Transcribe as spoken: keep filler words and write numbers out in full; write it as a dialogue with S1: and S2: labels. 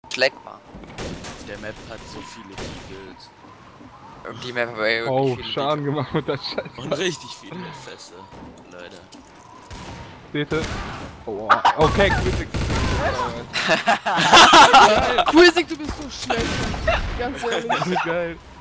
S1: schleckbar.
S2: Der Map hat so viele Eagles.
S1: Und die Map war ja wirklich
S3: Oh,
S1: viele
S3: Schaden gemacht mit der Scheiße.
S2: Und richtig viele Fässer, Leute.
S3: Bitte. Oh, okay, Quizzic.
S4: Quizzic, du bist so schlecht. Ganz ehrlich.
S3: Geil.